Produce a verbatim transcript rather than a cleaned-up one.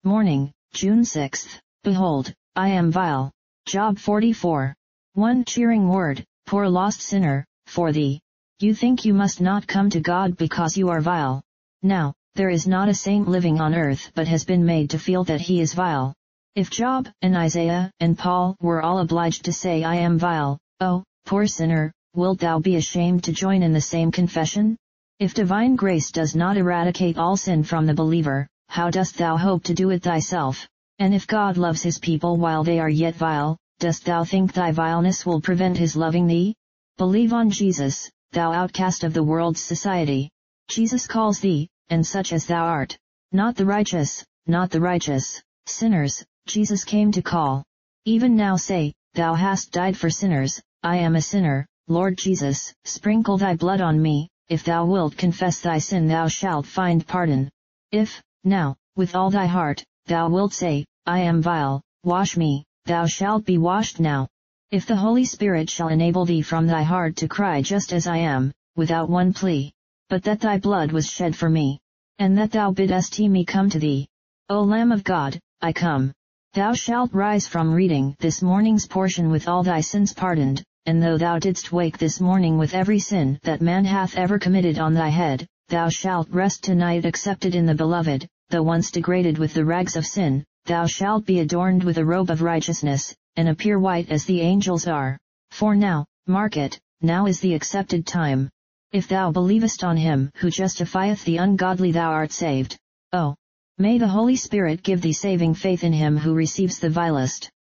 Morning, June sixth. Behold, I am vile. Job forty-four. One cheering word, poor lost sinner, for thee. You think you must not come to God because you are vile. Now, there is not a saint living on earth but has been made to feel that he is vile. If Job, and Isaiah, and Paul were all obliged to say I am vile, oh, poor sinner, wilt thou be ashamed to join in the same confession? If divine grace does not eradicate all sin from the believer, how dost thou hope to do it thyself? And if God loves his people while they are yet vile, dost thou think thy vileness will prevent his loving thee? Believe on Jesus, thou outcast of the world's society. Jesus calls thee, and such as thou art. Not the righteous, not the righteous, sinners, Jesus came to call. Even now say, thou hast died for sinners, I am a sinner, Lord Jesus, sprinkle thy blood on me, if thou wilt confess thy sin thou shalt find pardon. If, now, with all thy heart, thou wilt say, I am vile, wash me, thou shalt be washed now. If the Holy Spirit shall enable thee from thy heart to cry just as I am, without one plea, but that thy blood was shed for me, and that thou bidst me come to thee. O Lamb of God, I come. Thou shalt rise from reading this morning's portion with all thy sins pardoned, and though thou didst wake this morning with every sin that man hath ever committed on thy head, thou shalt rest tonight accepted in the Beloved, though once degraded with the rags of sin, thou shalt be adorned with a robe of righteousness, and appear white as the angels are. For now, mark it, now is the accepted time. If thou believest on him who justifieth the ungodly thou art saved. Oh! May the Holy Spirit give thee saving faith in him who receives the vilest.